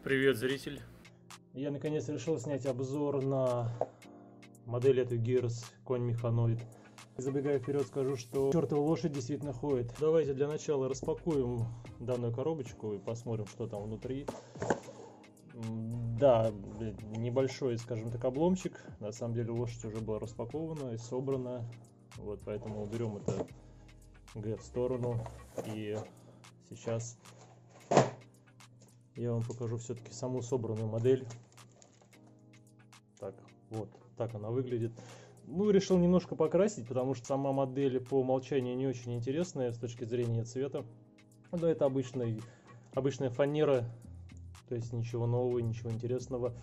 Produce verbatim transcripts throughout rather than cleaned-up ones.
Привет, зритель. Я наконец решил снять обзор на модель эту Gears конь механоид. Забегая вперед, скажу, что чертова лошадь действительно ходит. Давайте для начала распакуем данную коробочку и посмотрим, что там внутри. Да, небольшой, скажем так, обломчик. На самом деле лошадь уже была распакована и собрана. Вот, поэтому уберем это Г в сторону. И сейчас я вам покажу все-таки саму собранную модель. Так, вот так она выглядит. Ну, решил немножко покрасить, потому что сама модель по умолчанию не очень интересная с точки зрения цвета. Но это обычный, обычная фанера, то есть ничего нового, ничего интересного.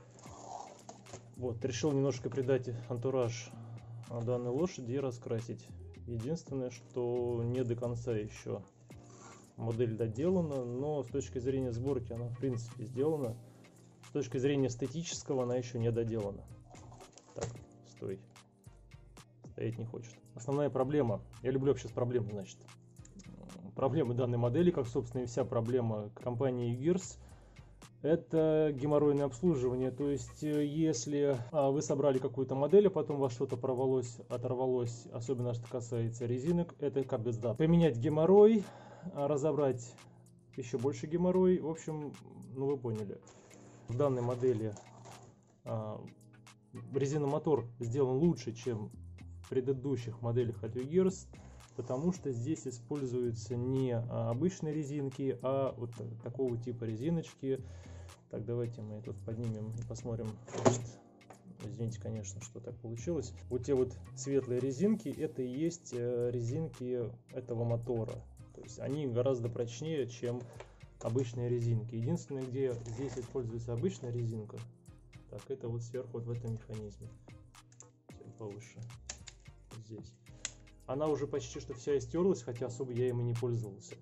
Вот, решил немножко придать антураж данной лошади и раскрасить. Единственное, что не до конца еще модель доделана, но с точки зрения сборки она в принципе сделана. С точки зрения эстетического она еще не доделана. Так, стой. Стоять не хочет. Основная проблема, я люблю вообще с проблемой, значит. Проблемы данной модели, как собственно и вся проблема компании Gears, это геморройное обслуживание. То есть, если вы собрали какую-то модель, а потом у вас что-то порвалось, оторвалось, особенно что касается резинок, это капец да. Поменять геморрой, разобрать еще больше геморрой. В общем, ну вы поняли. В данной модели а, резиномотор сделан лучше, чем в предыдущих моделях от Gears, потому что здесь используются не обычные резинки, а вот такого типа резиночки. Так, давайте мы тут поднимем и посмотрим. Значит, извините, конечно, что так получилось. Вот те вот светлые резинки, это и есть резинки этого мотора. То есть они гораздо прочнее, чем обычные резинки. Единственное, где здесь используется обычная резинка, так, это вот сверху, вот в этом механизме. Повыше. Здесь. Она уже почти что вся истерлась, хотя особо я им и не пользовался.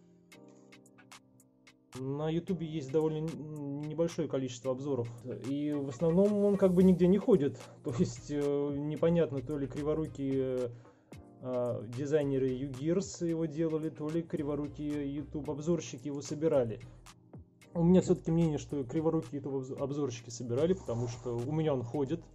На ютубе есть довольно небольшое количество обзоров, и в основном он как бы нигде не ходит. То есть непонятно, то ли криворукие дизайнеры Gears его делали, то ли криворукие YouTube обзорщики его собирали. У меня все-таки мнение, что криворукие YouTube обзорщики собирали, потому что у меня он ходит,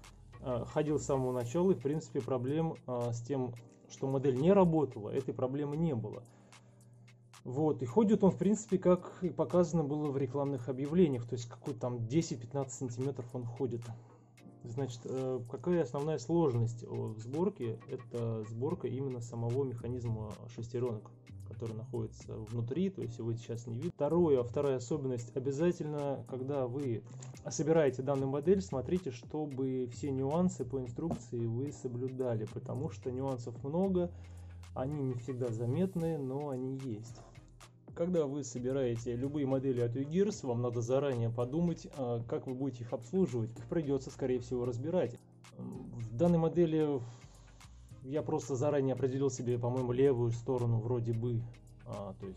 ходил с самого начала, и в принципе проблем с тем, что модель не работала, этой проблемы не было. Вот, и ходит он в принципе, как и показано было в рекламных объявлениях, то есть какой там десять-пятнадцать сантиметров он ходит. Значит, какая основная сложность в сборке? Это сборка именно самого механизма шестеренок, который находится внутри, то есть его сейчас не видно. Второе, вторая особенность: обязательно, когда вы собираете данную модель, смотрите, чтобы все нюансы по инструкции вы соблюдали, потому что нюансов много, они не всегда заметны, но они есть. Когда вы собираете любые модели от Gears, вам надо заранее подумать, как вы будете их обслуживать. Их придется, скорее всего, разбирать. В данной модели я просто заранее определил себе, по-моему, левую сторону вроде бы, а, то есть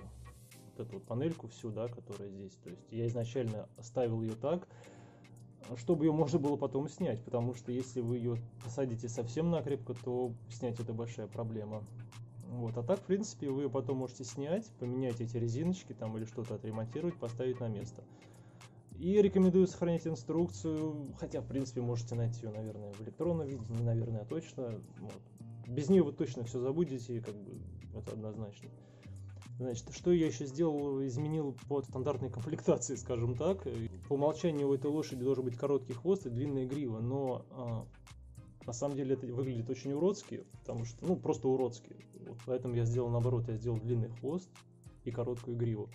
вот эту вот панельку всю, да, которая здесь. То есть я изначально оставил ее так, чтобы ее можно было потом снять, потому что если вы ее посадите совсем накрепко, то снять это большая проблема. Вот, а так, в принципе, вы потом можете снять, поменять эти резиночки там или что-то отремонтировать, поставить на место. И рекомендую сохранить инструкцию, хотя, в принципе, можете найти ее, наверное, в электронном виде, не наверное, а точно. Вот. Без нее вы точно все забудете, как бы, это однозначно. Значит, что я еще сделал, изменил под стандартной комплектации, скажем так. По умолчанию у этой лошади должен быть короткий хвост и длинная грива, но на самом деле это выглядит очень уродски, потому что, ну, просто уродски. Вот поэтому я сделал наоборот, я сделал длинный хвост и короткую гриву.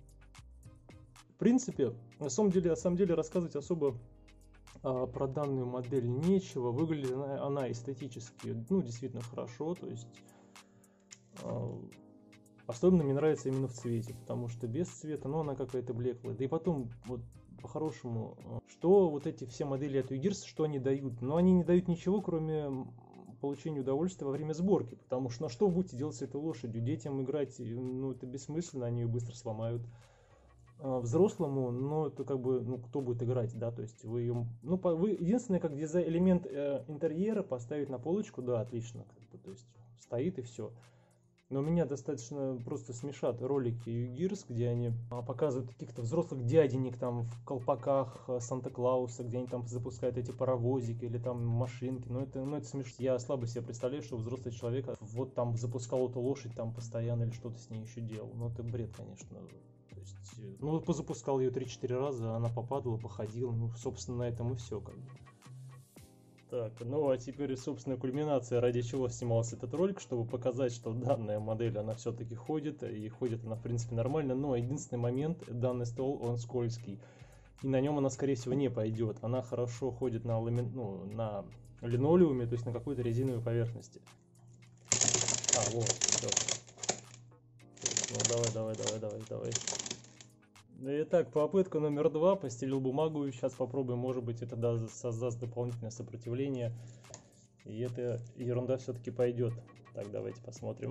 В принципе, на самом деле, на самом деле рассказывать особо а, про данную модель нечего. Выглядит она, она эстетически, ну, действительно хорошо, то есть а, особенно мне нравится именно в цвете, потому что без цвета, ну, она какая-то блеклая. Да и потом, вот, по-хорошему, что вот эти все модели от Gears, что они дают? Но они не дают ничего, кроме получения удовольствия во время сборки, потому что на что вы будете делать с этой лошадью? Детям играть, ну, это бессмысленно, они ее быстро сломают. А взрослому, ну, это как бы, ну, кто будет играть, да, то есть вы ее, ну, вы, единственное, как дизайн, элемент э, интерьера поставить на полочку, да, отлично, как бы, то есть стоит и все. Но меня достаточно просто смешат ролики Югирс, где они а, показывают каких-то взрослых дяденек там в колпаках а, Санта-Клауса, где они там запускают эти паровозики или там машинки. Ну это, ну это смешно. Я слабо себе представляю, что взрослый человек вот там запускал эту лошадь там постоянно или что-то с ней еще делал. Ну это бред, конечно. То есть, ну позапускал ее три-четыре раза, она попадала, походила. Ну, собственно, на этом и все как бы. Так, ну а теперь, собственно, кульминация, ради чего снимался этот ролик, чтобы показать, что данная модель, она все-таки ходит, и ходит она, в принципе, нормально, но единственный момент, данный стол, он скользкий, и на нем она, скорее всего, не пойдет. Она хорошо ходит на, лами... ну, на линолеуме, то есть на какой-то резиновой поверхности. А, вот, все. Ну, давай, давай, давай, давай, давай. Итак, попытка номер два, постелил бумагу, сейчас попробуем, может быть это даст, создаст дополнительное сопротивление, и эта ерунда все-таки пойдет. Так, давайте посмотрим.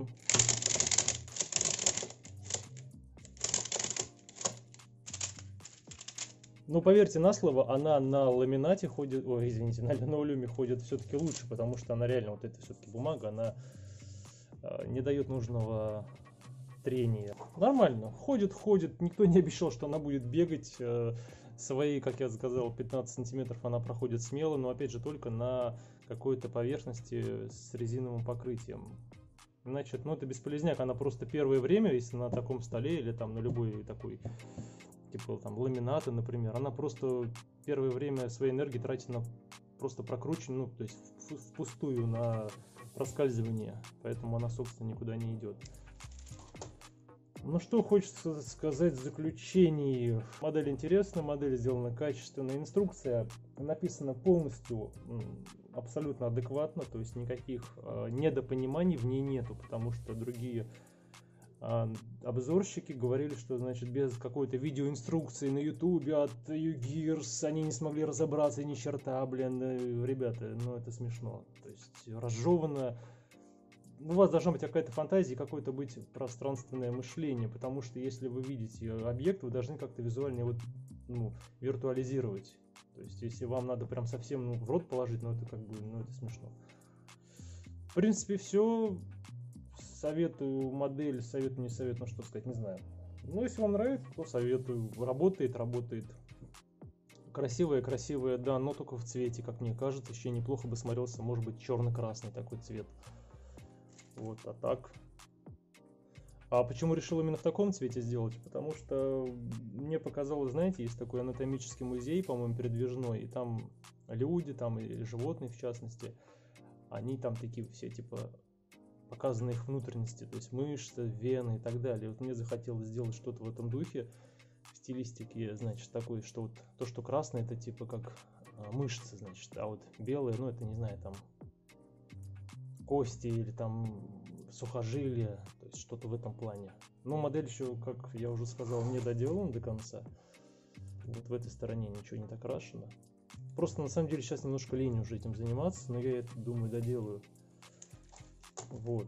Ну, поверьте на слово, она на ламинате ходит, ой, извините, на линолеуме ходит все-таки лучше, потому что она реально, вот эта все-таки бумага, она э, не дает нужного... трения. Нормально, ходит, ходит, никто не обещал, что она будет бегать, свои, как я сказал, пятнадцать сантиметров она проходит смело, но опять же только на какой-то поверхности с резиновым покрытием. Значит, ну это бесполезняк, она просто первое время, если на таком столе или там на любой такой, типа там ламината, например, она просто первое время своей энергии тратит на просто прокручивание, ну то есть впустую на проскальзывание, поэтому она, собственно, никуда не идет. Ну что хочется сказать в заключении. Модель интересная, модель сделана качественно, инструкция написана полностью абсолютно адекватно, то есть никаких э, недопониманий в ней нету, потому что другие э, обзорщики говорили, что значит без какой-то видеоинструкции на ютубе от Югирс они не смогли разобраться ни черта, блин, ребята, ну это смешно, то есть разжевано. У вас должна быть какая-то фантазия, какое-то быть пространственное мышление, потому что если вы видите объект, вы должны как-то визуально его, ну, виртуализировать. То есть если вам надо прям совсем, ну, в рот положить, ну это как бы, ну это смешно. В принципе все. Советую модель, советую, не советую, ну что сказать, не знаю. Ну если вам нравится, то советую. Работает, работает. Красивая, красивая, да, но только в цвете, как мне кажется, еще неплохо бы смотрелся, может быть, черно-красный такой цвет. Вот, а так. А почему решил именно в таком цвете сделать? Потому что мне показалось, знаете, есть такой анатомический музей, по-моему, передвижной, и там люди, там и животные в частности, они там такие все, типа, показаны их внутренности, то есть мышцы, вены и так далее. Вот мне захотелось сделать что-то в этом духе, в стилистике, значит, такой, что вот то, что красное, это типа как мышцы, значит, а вот белые, ну, это, не знаю, там... кости или там сухожилия, то есть что-то в этом плане. Но модель еще, как я уже сказал, не доделана до конца. Вот в этой стороне ничего не так крашено. Просто на самом деле сейчас немножко лень уже этим заниматься, но я это, думаю, доделаю. Вот.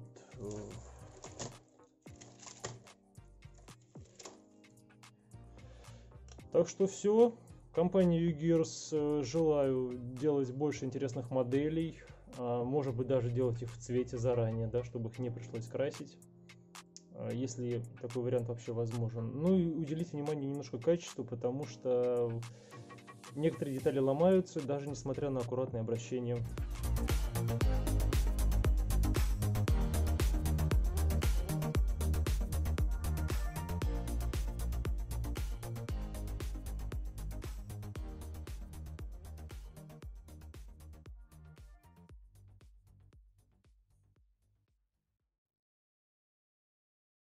Так что все. Компании Югирс желаю делать больше интересных моделей. Может быть, даже делать их в цвете заранее, да, чтобы их не пришлось красить, если такой вариант вообще возможен. Ну и уделите внимание немножко качеству, потому что некоторые детали ломаются, даже несмотря на аккуратное обращение.